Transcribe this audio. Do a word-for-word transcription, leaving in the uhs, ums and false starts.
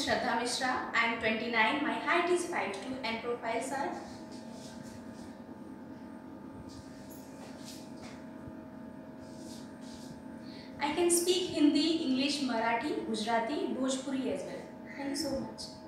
Shraddha Mishra. I am twenty-nine. My height is five two and profiles are I can speak Hindi, English, Marathi, Gujarati, Bhojpuri as well. Thank you so much.